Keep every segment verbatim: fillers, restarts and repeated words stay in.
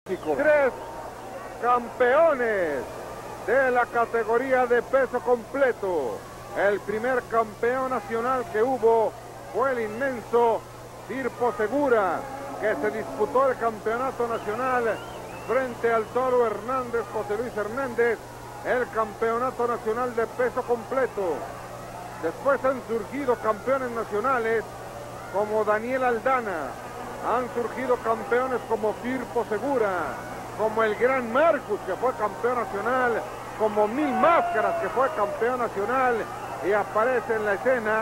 Tres campeones de la categoría de peso completo. El primer campeón nacional que hubo fue el inmenso Firpo Segura, que se disputó el campeonato nacional frente al Toro Hernández, José Luis Hernández, el campeonato nacional de peso completo. Después han surgido campeones nacionales como Daniel Aldana, han surgido campeones como Firpo Segura, como el Gran Marcus, que fue campeón nacional, como Mil Máscaras, que fue campeón nacional, y aparece en la escena,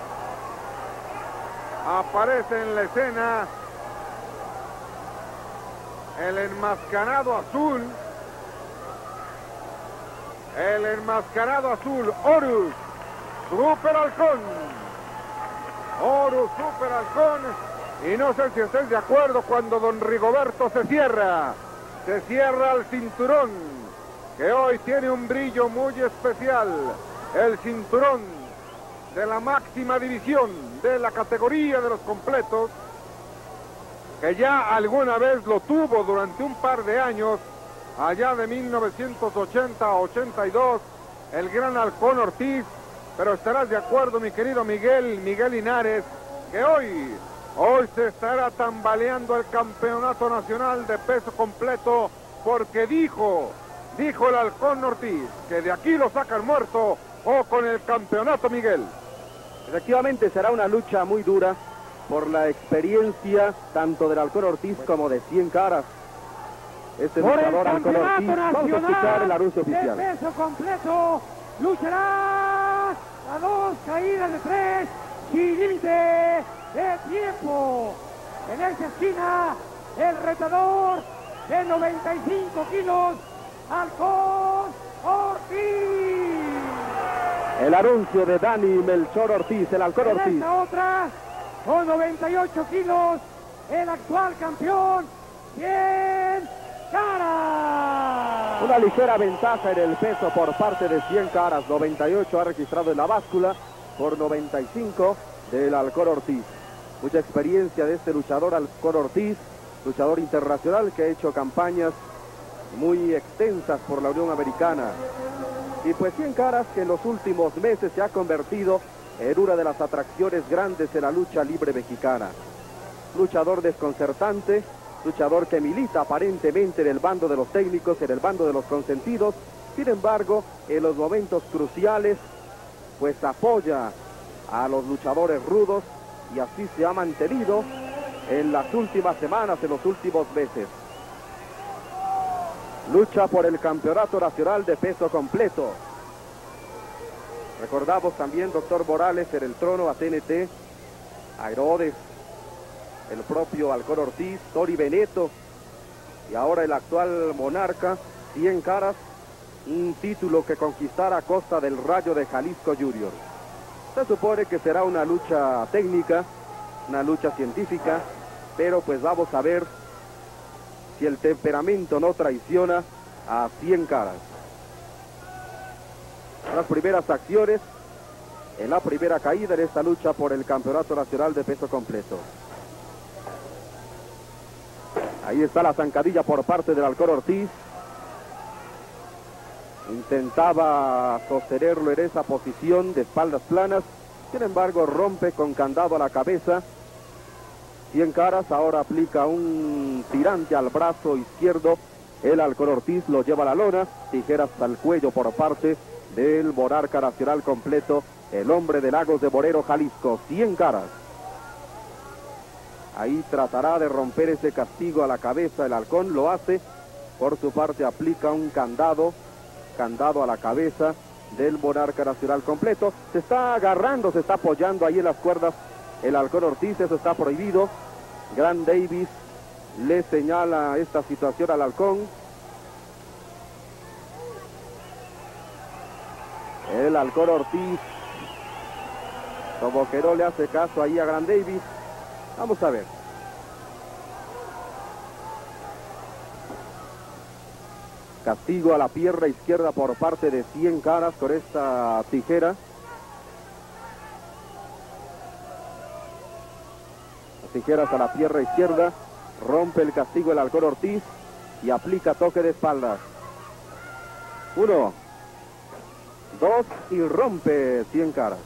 aparece en la escena el enmascarado azul, el enmascarado azul, Horus Super Halcón, Horus Super Halcón, y no sé si estés de acuerdo cuando don Rigoberto se cierra, se cierra el cinturón, que hoy tiene un brillo muy especial, el cinturón de la máxima división de la categoría de los completos, que ya alguna vez lo tuvo durante un par de años, allá de mil novecientos ochenta a ochenta y dos, el Gran Halcón Ortiz. Pero estarás de acuerdo, mi querido Miguel, Miguel Linares, que hoy, hoy se estará tambaleando el campeonato nacional de peso completo, porque dijo, dijo el Halcón Ortiz, que de aquí lo sacan muerto o con el campeonato, Miguel. Efectivamente será una lucha muy dura por la experiencia tanto del Halcón Ortiz como de Cien Caras. Este luchador Halcón Ortiz, vamos a escuchar el anuncio oficial. De peso completo, luchará a dos caídas de tres, sin límite de tiempo. En esa esquina, el retador de noventa y cinco kilos, Halcón Ortiz. El anuncio de Dani Melchor Ortiz, el Halcón Ortiz. En esta otra, con noventa y ocho kilos, el actual campeón, Cien Caras. Una ligera ventaja en el peso por parte de Cien Caras, noventa y ocho ha registrado en la báscula por noventa y cinco del Halcón Ortiz. Mucha experiencia de este luchador Halcón Ortiz, luchador internacional que ha hecho campañas muy extensas por la Unión Americana. Y pues Cien Caras, que en los últimos meses se ha convertido en una de las atracciones grandes de la lucha libre mexicana. Luchador desconcertante, luchador que milita aparentemente en el bando de los técnicos, en el bando de los consentidos. Sin embargo, en los momentos cruciales, pues apoya a los luchadores rudos, y así se ha mantenido en las últimas semanas, en los últimos meses. Lucha por el campeonato nacional de peso completo. Recordamos también, doctor Morales, en el trono a T N T, a Herodes, el propio Halcón Ortiz, Tori Beneto, y ahora el actual monarca, Cien Caras, un título que conquistará a costa del Rayo de Jalisco Junior. Se supone que será una lucha técnica, una lucha científica, pero pues vamos a ver si el temperamento no traiciona a Cien Caras. Las primeras acciones en la primera caída en esta lucha por el campeonato nacional de peso completo. Ahí está la zancadilla por parte del Halcón Ortiz. Intentaba sostenerlo en esa posición de espaldas planas, sin embargo rompe con candado a la cabeza. Cien Caras ahora aplica un tirante al brazo izquierdo. El Halcón Ortiz lo lleva a la lona, tijeras al cuello por parte del monarca nacional completo, el hombre de Lagos de Moreno, Jalisco, Cien Caras. Ahí tratará de romper ese castigo a la cabeza el halcón, lo hace. Por su parte aplica un candado, candado a la cabeza del monarca nacional completo. Se está agarrando, se está apoyando ahí en las cuerdas el Halcón Ortiz, eso está prohibido. Gran Davis le señala esta situación al halcón. El Halcón Ortiz como que no le hace caso ahí a Gran Davis. Vamos a ver. Castigo a la pierna izquierda por parte de Cien Caras con esta tijera. Las tijeras a la pierna izquierda. Rompe el castigo el Halcón Ortiz. y aplica toque de espaldas. Uno, dos y rompe cien caras.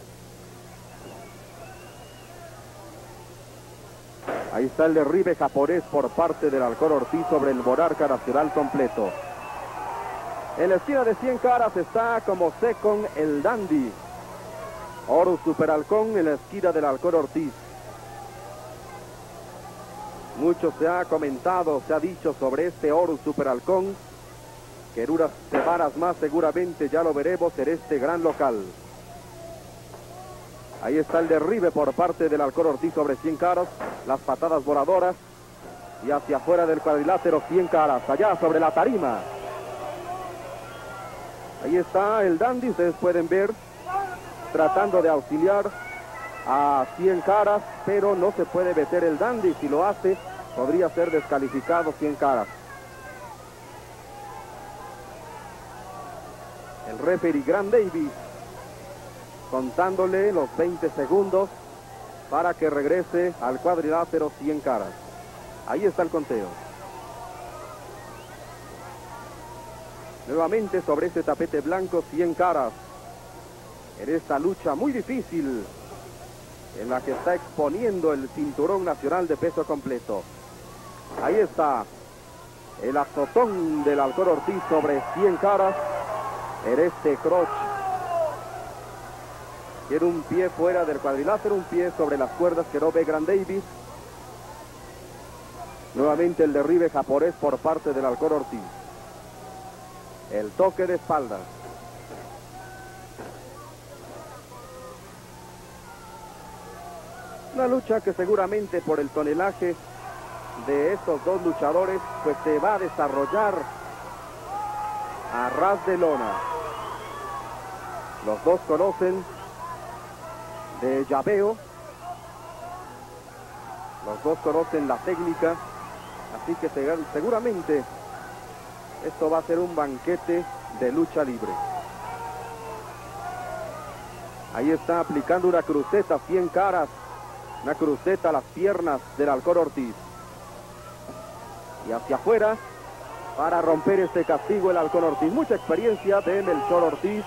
Ahí está el derribe japonés por parte del Halcón Ortiz sobre el monarca nacional completo. En la esquina de cien caras está como second el Dandy. Horus Super Halcón en la esquina del Halcón Ortiz. Mucho se ha comentado, se ha dicho sobre este Horus Super Halcón, que en unas semanas más seguramente ya lo veremos en este gran local. Ahí está el derribe por parte del Halcón Ortiz sobre cien caras, las patadas voladoras y hacia afuera del cuadrilátero cien caras, allá sobre la tarima. Ahí está el Dandy, ustedes pueden ver, tratando de auxiliar a cien caras, pero no se puede meter el Dandy. Si lo hace, podría ser descalificado cien caras. El referee Grant Davis contándole los veinte segundos para que regrese al cuadrilátero cien caras. Ahí está el conteo. Nuevamente sobre este tapete blanco cien caras. En esta lucha muy difícil, en la que está exponiendo el cinturón nacional de peso completo. Ahí está el azotón del Halcón Ortiz sobre cien caras. En este crotch. Tiene un pie fuera del cuadrilátero, un pie sobre las cuerdas que no ve Grant Davis. Nuevamente el derribe japonés por parte del Halcón Ortiz. El toque de espalda. Una lucha que seguramente por el tonelaje de estos dos luchadores pues se va a desarrollar a ras de lona. Los dos conocen de llaveo, los dos conocen la técnica, así que seguramente esto va a ser un banquete de lucha libre. Ahí está aplicando una cruceta cien caras, una cruceta a las piernas del Halcón Ortiz. Y hacia afuera para romper este castigo el Halcón Ortiz. Mucha experiencia de Melchor Ortiz.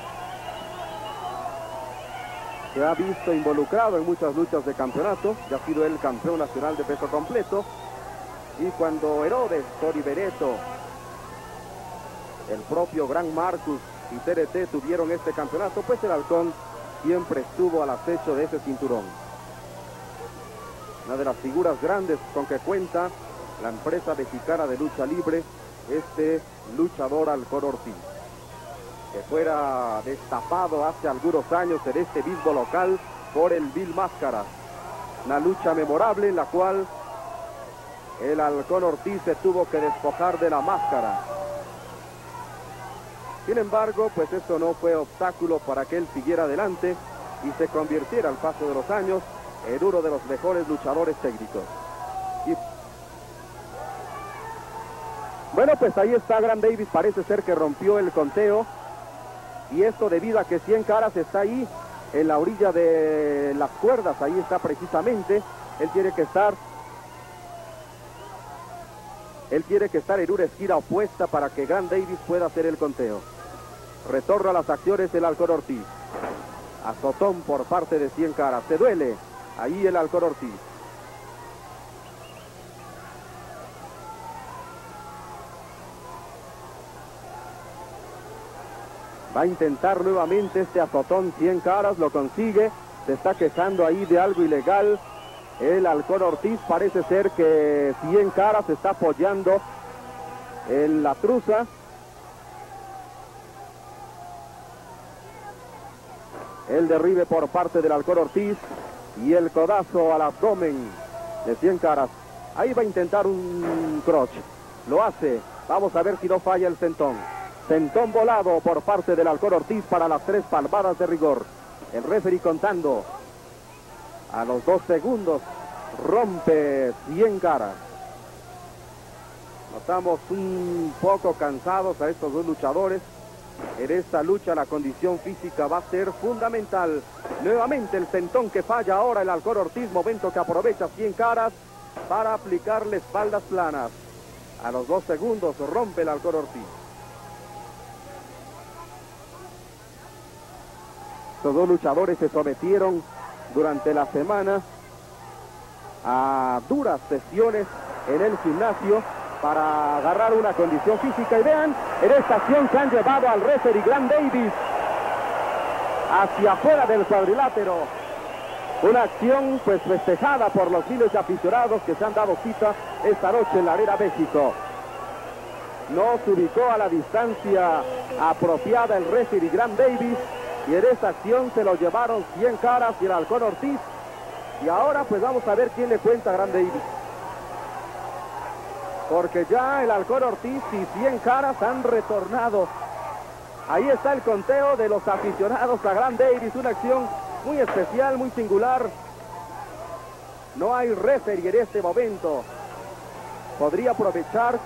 Se ha visto involucrado en muchas luchas de campeonato. Ya ha sido el campeón nacional de peso completo. Y cuando Herodes, Tori Bereto, el propio Gran Marcus y T R T tuvieron este campeonato, pues el Halcón siempre estuvo al acecho de ese cinturón. Una de las figuras grandes con que cuenta la empresa mexicana de lucha libre, este luchador Halcón Ortiz, que fuera destapado hace algunos años en este mismo local por el Bill Máscara. Una lucha memorable en la cual el Halcón Ortiz se tuvo que despojar de la máscara. Sin embargo, pues esto no fue obstáculo para que él siguiera adelante y se convirtiera al paso de los años en uno de los mejores luchadores técnicos. Y bueno, pues ahí está Grant Davis, parece ser que rompió el conteo. Y esto debido a que cien caras está ahí en la orilla de las cuerdas, ahí está precisamente. Él tiene que estar, él tiene que estar en una esquina opuesta para que Grant Davis pueda hacer el conteo. Retorno a las acciones el Halcón Ortiz. Azotón por parte de cien caras, se duele ahí el Halcón Ortiz. Va a intentar nuevamente este azotón cien caras, lo consigue, se está quejando ahí de algo ilegal. El Halcón Ortiz, parece ser que cien caras se está apoyando en la truza. El derribe por parte del Halcón Ortiz y el codazo al abdomen de cien caras. Ahí va a intentar un crotch, lo hace, vamos a ver si no falla el sentón. Sentón volado por parte del Halcón Ortiz para las tres palmadas de rigor. El referee contando. A los dos segundos rompe cien caras. Notamos un poco cansados a estos dos luchadores. En esta lucha la condición física va a ser fundamental. Nuevamente el sentón que falla ahora el Halcón Ortiz. Momento que aprovecha cien caras para aplicarle espaldas planas. A los dos segundos rompe el Halcón Ortiz. Estos dos luchadores se sometieron durante la semana a duras sesiones en el gimnasio para agarrar una condición física. Y vean, en esta acción se han llevado al referee Grant Davis hacia afuera del cuadrilátero. Una acción pues festejada por los miles de aficionados que se han dado cita esta noche en la Arena México. No se ubicó a la distancia apropiada el referee Grant Davis, y en esta acción se lo llevaron cien caras y el Halcón Ortiz. Y ahora pues vamos a ver quién le cuenta a Grant Davis, porque ya el Halcón Ortiz y cien caras han retornado. Ahí está el conteo de los aficionados a Grant Davis, una acción muy especial, muy singular. No hay referee en este momento. Podría aprovechar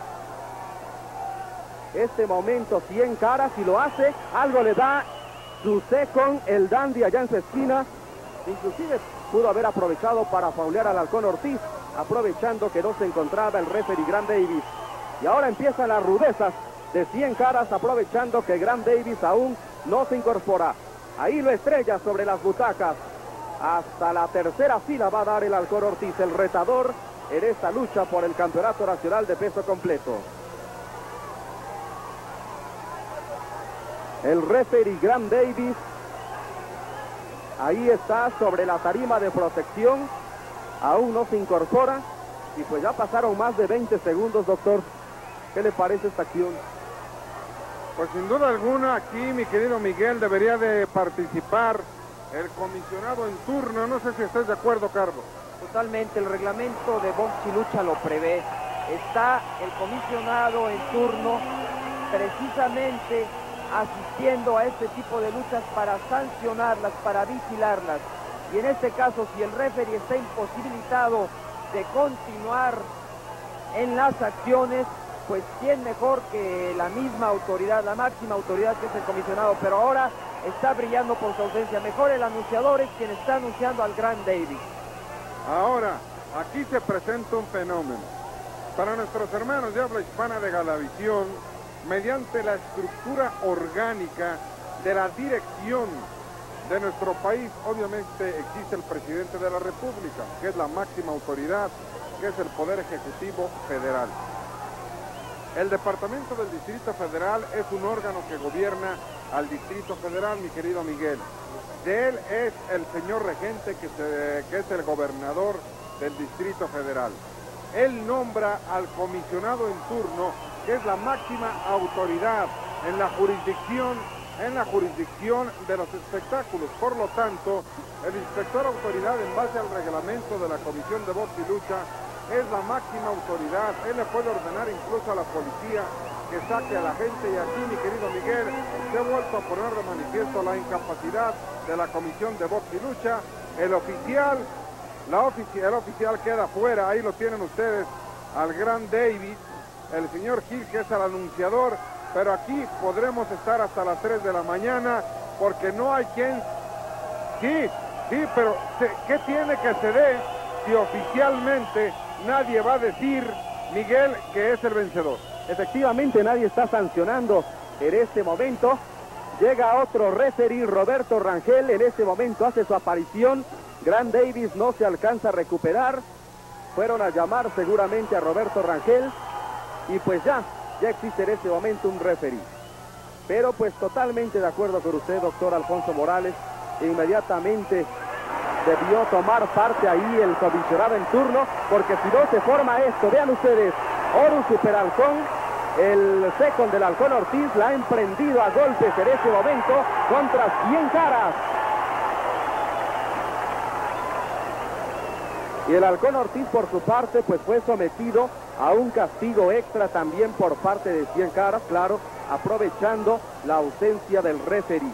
este momento cien caras, y lo hace. Algo le da su con el dandy allá en su esquina. Inclusive pudo haber aprovechado para faulear al Halcón Ortiz, aprovechando que no se encontraba el referee Grant Davis. Y ahora empiezan las rudezas de cien caras, aprovechando que Grant Davis aún no se incorpora. Ahí lo estrella sobre las butacas. Hasta la tercera fila va a dar el Halcón Ortiz, el retador en esta lucha por el Campeonato Nacional de Peso Completo. El referee Grant Davis ahí está sobre la tarima de protección, aún no se incorpora, y pues ya pasaron más de veinte segundos, doctor. ¿Qué le parece esta acción? Pues sin duda alguna aquí, mi querido Miguel, debería de participar el comisionado en turno. No sé si estás de acuerdo, Carlos. Totalmente, el reglamento de box y lucha lo prevé. Está el comisionado en turno precisamente asistiendo a este tipo de luchas para sancionarlas, para vigilarlas. Y en este caso, si el referee está imposibilitado de continuar en las acciones, pues quién mejor que la misma autoridad, la máxima autoridad, que es el comisionado. Pero ahora está brillando por su ausencia. Mejor el anunciador es quien está anunciando al Grant Davis. Ahora, aquí se presenta un fenómeno. Para nuestros hermanos de habla hispana de Galavisión, mediante la estructura orgánica de la dirección de nuestro país, obviamente existe el presidente de la República, que es la máxima autoridad, que es el Poder Ejecutivo Federal. El Departamento del Distrito Federal es un órgano que gobierna al Distrito Federal, mi querido Miguel. De él es el señor regente, que, se, que es el gobernador del Distrito Federal. Él nombra al comisionado en turno, que es la máxima autoridad en la jurisdicción, en la jurisdicción de los espectáculos. Por lo tanto, el inspector autoridad, en base al reglamento de la Comisión de Box y Lucha, es la máxima autoridad. Él le puede ordenar incluso a la policía que saque a la gente. Y aquí, mi querido Miguel, se ha vuelto a poner de manifiesto la incapacidad de la Comisión de Box y Lucha. El oficial, la ofici el oficial queda fuera. Ahí lo tienen ustedes, al Grant Davis, el señor Gil, que es el anunciador. Pero aquí podremos estar hasta las tres de la mañana, porque no hay quien... Sí, sí, pero ¿qué tiene que se dé si oficialmente nadie va a decir, Miguel, que es el vencedor? Efectivamente, nadie está sancionando en este momento. Llega otro referee, Roberto Rangel, en este momento hace su aparición. Grant Davis no se alcanza a recuperar. Fueron a llamar seguramente a Roberto Rangel, y pues ya, ya existe en este momento un referee. Pero pues totalmente de acuerdo con usted, doctor Alfonso Morales. Inmediatamente debió tomar parte ahí el comisionado en turno, porque si no se forma esto. Vean ustedes, Horus Super Halcón, el second del Halcón Ortiz, la ha emprendido a golpes en este momento contra cien caras. Y el Halcón Ortiz, por su parte, pues fue sometido a un castigo extra también por parte de cien caras, claro, aprovechando la ausencia del referee.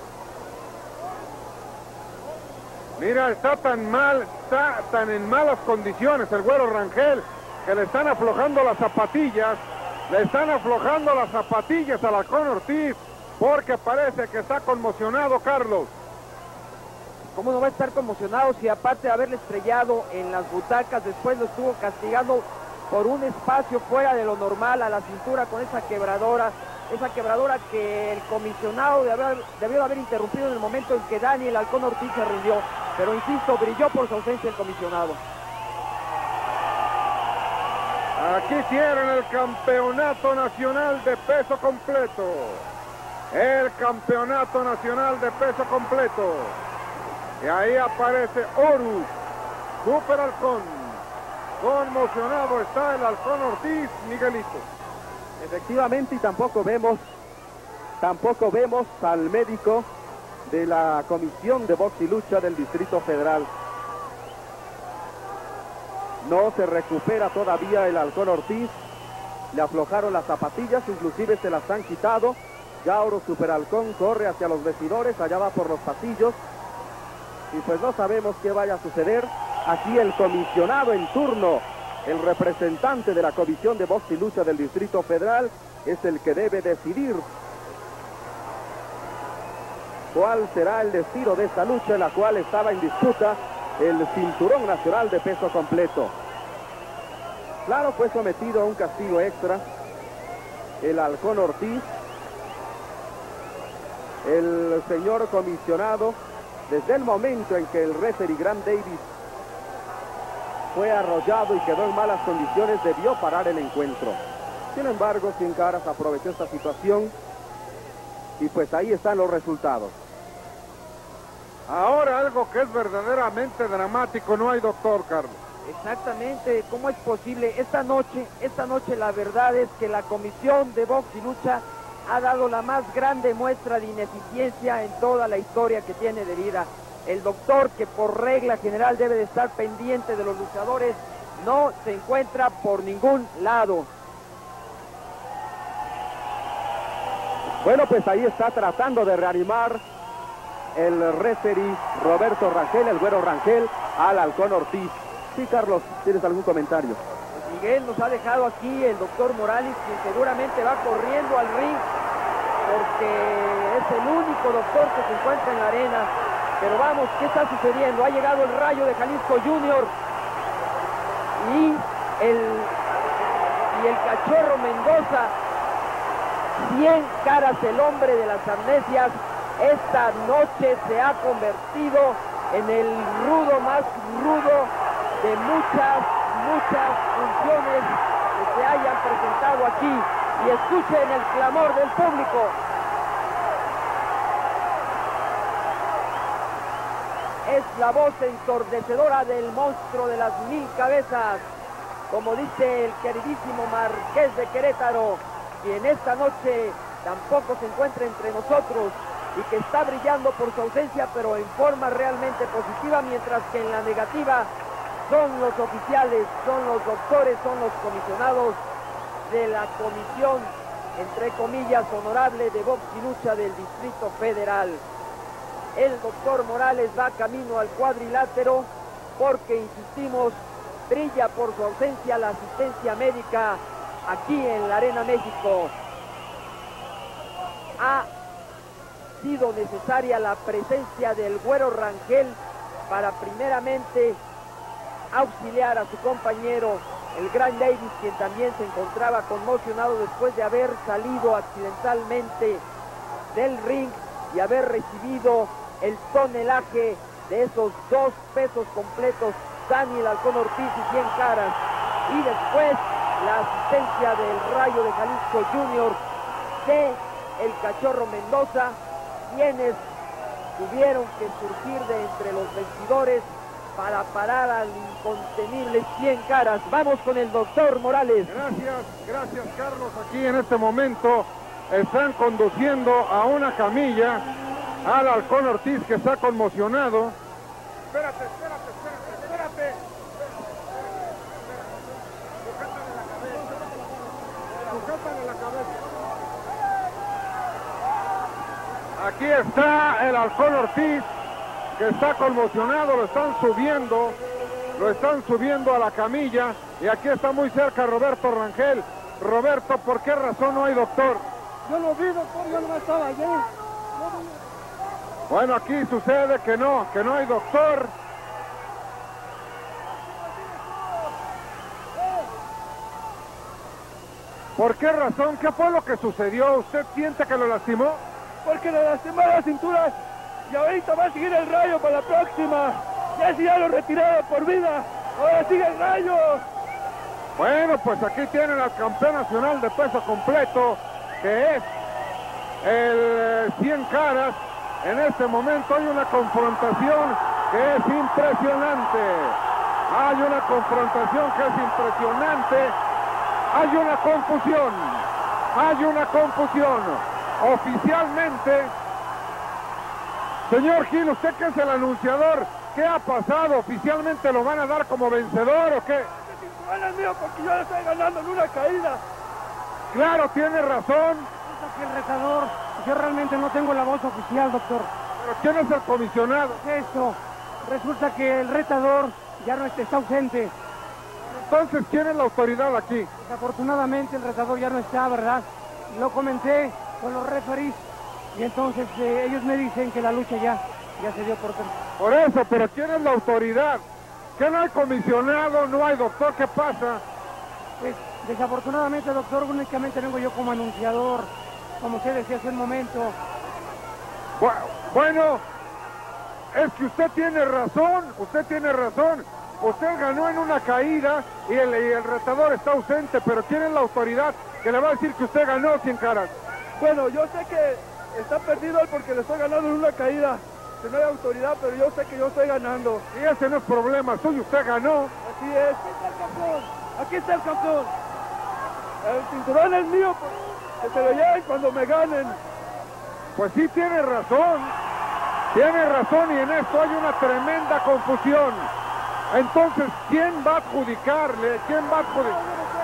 Mira, está tan mal, está tan en malas condiciones el güero Rangel, que le están aflojando las zapatillas, le están aflojando las zapatillas al Halcón Ortiz, porque parece que está conmocionado, Carlos. ¿Cómo no va a estar conmocionado si aparte de haberle estrellado en las butacas, después lo estuvo castigando por un espacio fuera de lo normal a la cintura con esa quebradora, esa quebradora que el comisionado debió haber, debió haber interrumpido en el momento en que Daniel Halcón Ortiz se rindió, pero insisto, brilló por su ausencia el comisionado. Aquí tienen el campeonato nacional de peso completo. El campeonato nacional de peso completo. Y ahí aparece Horus, Super Halcón. Conmocionado está el Halcón Ortiz, Miguelito. Efectivamente, y tampoco vemos, tampoco vemos al médico de la Comisión de Box y Lucha del Distrito Federal. No se recupera todavía el Halcón Ortiz. Le aflojaron las zapatillas, inclusive se las han quitado. Ya Oro Super Halcón corre hacia los vestidores, allá va por los pasillos. Y pues no sabemos qué vaya a suceder. Aquí el comisionado en turno, el representante de la Comisión de Box y Lucha del Distrito Federal, es el que debe decidir cuál será el destino de esta lucha, en la cual estaba en disputa el cinturón nacional de peso completo. Claro, fue sometido a un castigo extra el Halcón Ortiz. El señor comisionado, desde el momento en que el referee Graham Davis fue arrollado y quedó en malas condiciones, debió parar el encuentro. Sin embargo, Cien Caras aprovechó esta situación y pues ahí están los resultados. Ahora algo que es verdaderamente dramático, no hay doctor, Carlos. Exactamente, ¿cómo es posible? Esta noche, esta noche la verdad es que la Comisión de Box y Lucha ha dado la más grande muestra de ineficiencia en toda la historia que tiene de vida. El doctor, que por regla general debe de estar pendiente de los luchadores, no se encuentra por ningún lado. Bueno, pues ahí está tratando de reanimar el referee Roberto Rangel, el güero Rangel, al Halcón Ortiz. Sí, Carlos, ¿tienes algún comentario? Pues Miguel, nos ha dejado aquí el doctor Morales, quien seguramente va corriendo al ring, porque es el único doctor que se encuentra en la arena. Pero vamos, ¿qué está sucediendo? Ha llegado el Rayo de Jalisco Junior y el, y el Cachorro Mendoza. Cien Caras, el hombre de las amnesias, esta noche se ha convertido en el rudo más rudo de muchas, muchas funciones que se hayan presentado aquí. Y escuchen el clamor del público. Es la voz ensordecedora del monstruo de las mil cabezas, como dice el queridísimo Marqués de Querétaro, quien esta noche tampoco se encuentra entre nosotros y que está brillando por su ausencia, pero en forma realmente positiva, mientras que en la negativa son los oficiales, son los doctores, son los comisionados de la comisión, entre comillas, honorable de Box y Lucha del Distrito Federal. El doctor Morales va camino al cuadrilátero porque, insistimos, brilla por su ausencia la asistencia médica aquí en la Arena México. Ha sido necesaria la presencia del güero Rangel para primeramente auxiliar a su compañero, el Gran Davis, quien también se encontraba conmocionado después de haber salido accidentalmente del ring y haber recibido el tonelaje de esos dos pesos completos, Daniel Halcón Ortiz y Cien Caras, y después la asistencia del Rayo de Jalisco Junior, de el Cachorro Mendoza, quienes tuvieron que surgir de entre los vestidores para parar al incontenible Cien Caras. Vamos con el doctor Morales. Gracias, gracias Carlos. Aquí en este momento están conduciendo a una camilla al Halcón Ortiz, que está conmocionado. Espérate, espérate, espérate, espérate. Sujétale la cabeza. Sujétale la cabeza. Aquí está el Halcón Ortiz, que está conmocionado, lo están subiendo, lo están subiendo a la camilla, y aquí está muy cerca Roberto Rangel. Roberto, ¿por qué razón no hay doctor? Yo lo vi, doctor, yo no estaba allí. Bueno, aquí sucede que no, que no hay doctor. ¿Por qué razón? ¿Qué fue lo que sucedió? ¿Usted siente que lo lastimó? Porque le lastimó la cintura y ahorita va a seguir el Rayo para la próxima. Ya si ya lo retiraron por vida, ahora sigue el Rayo. Bueno, pues aquí tienen al campeón nacional de peso completo, que es el cien caras. En este momento hay una confrontación que es impresionante. Hay una confrontación que es impresionante. Hay una confusión. Hay una confusión. Oficialmente, señor Gil, usted que es el anunciador, ¿qué ha pasado? ¿Oficialmente lo van a dar como vencedor o qué? Bueno, mío, porque yo le estoy ganando en una caída. Claro, tiene razón. Aquí el retador, yo realmente no tengo la voz oficial, doctor. Pero ¿quién es el comisionado? Esto, resulta que el retador ya no está, está ausente. Entonces, ¿quién es la autoridad aquí? Desafortunadamente el retador ya no está, ¿verdad? Lo comenté con los referees y entonces eh, ellos me dicen que la lucha ya, ya se dio por terminada. Por eso, pero ¿quién es la autoridad? ¿Que no hay comisionado, no hay doctor? ¿Qué pasa? Pues desafortunadamente, doctor, únicamente vengo yo como anunciador, como usted decía hace un momento. Bueno, es que usted tiene razón, usted tiene razón. Usted ganó en una caída y el, y el retador está ausente, pero ¿quién es la autoridad que le va a decir que usted ganó, cien caras? Bueno, yo sé que está perdido él porque le estoy ganando en una caída, que no hay autoridad, pero yo sé que yo estoy ganando. Y ese no es problema suyo, usted ganó. Así es. Aquí está el campeón, aquí está el campeón. El cinturón es mío, que se lo lleven cuando me ganen. Pues sí, tiene razón, tiene razón, y en esto hay una tremenda confusión. Entonces, ¿quién va a adjudicarle? ¿Quién va a adjudicar?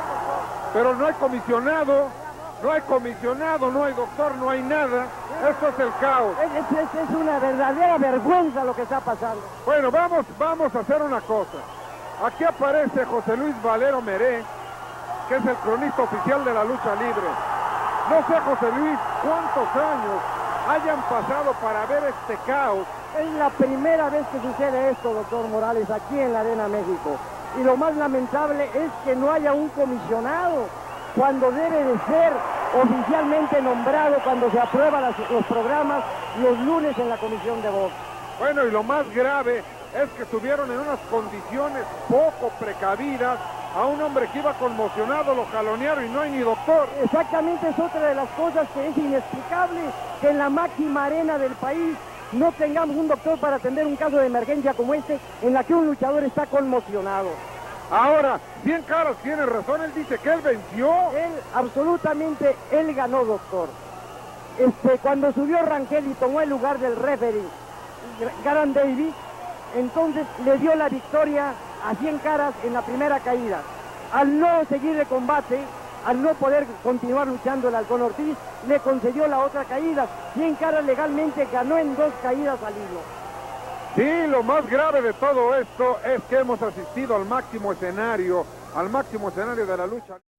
Pero no hay comisionado, no hay comisionado, no hay doctor, no hay nada. Esto es el caos. Es, es, es una verdadera vergüenza lo que está pasando. Bueno, vamos, vamos a hacer una cosa. Aquí aparece José Luis Valero Meré, que es el cronista oficial de la lucha libre. No sé, José Luis, cuántos años hayan pasado para ver este caos. Es la primera vez que sucede esto, doctor Morales, aquí en la Arena México. Y lo más lamentable es que no haya un comisionado cuando debe de ser oficialmente nombrado, cuando se aprueban las, los programas los lunes en la comisión de box. Bueno, y lo más grave es que estuvieron en unas condiciones poco precavidas. A un hombre que iba conmocionado lo jalonearon y no hay ni doctor. Exactamente, es otra de las cosas que es inexplicable, que en la máxima arena del país no tengamos un doctor para atender un caso de emergencia como este, en la que un luchador está conmocionado. Ahora, cien caras tiene razón, él dice que él venció. Él, absolutamente, él ganó, doctor. Este, cuando subió Rangel y tomó el lugar del referee, Garan Davis, entonces le dio la victoria a cien caras en la primera caída. Al no seguir el combate, al no poder continuar luchando el Halcón Ortiz, le concedió la otra caída. cien caras legalmente ganó en dos caídas al hilo. Sí, lo más grave de todo esto es que hemos asistido al máximo escenario, al máximo escenario de la lucha.